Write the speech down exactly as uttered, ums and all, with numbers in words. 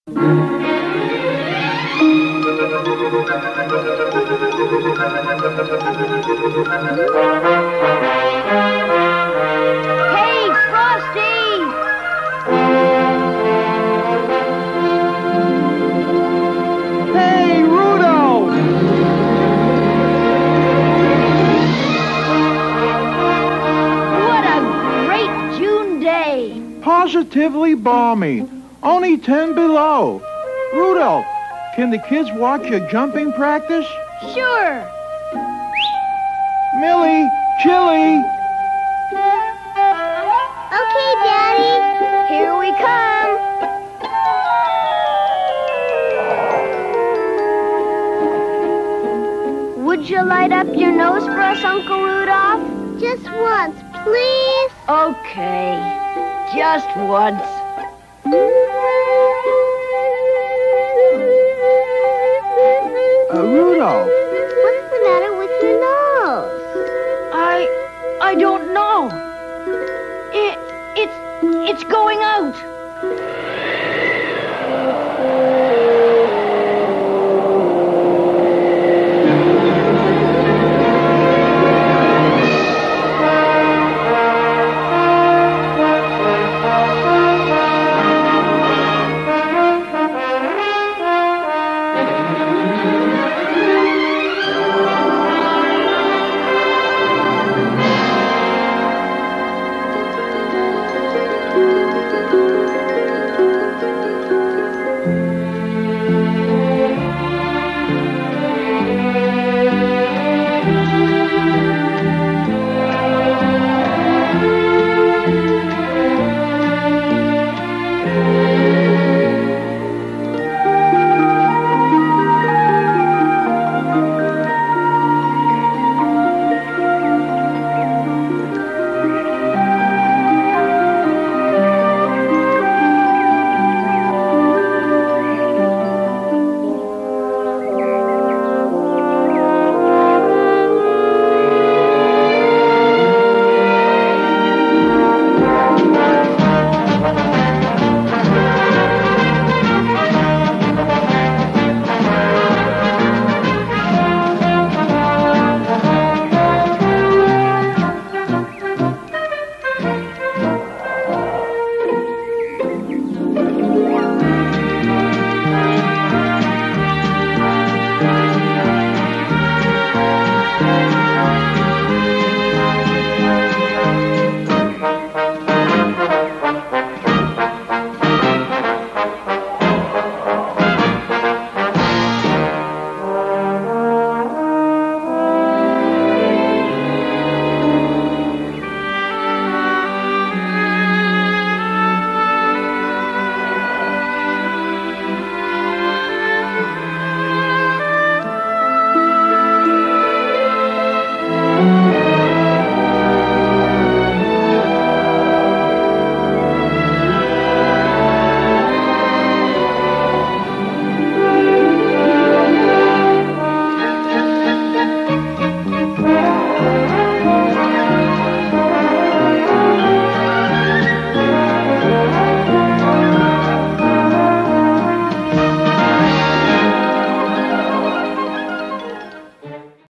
Hey, Frosty! Hey, Rudolph! What a great June day! Positively balmy. Only ten below. Rudolph, can the kids watch your jumping practice? Sure! Millie, Chili! Okay, Daddy. Here we come. Would you light up your nose for us, Uncle Rudolph? Just once, please. Okay, just once.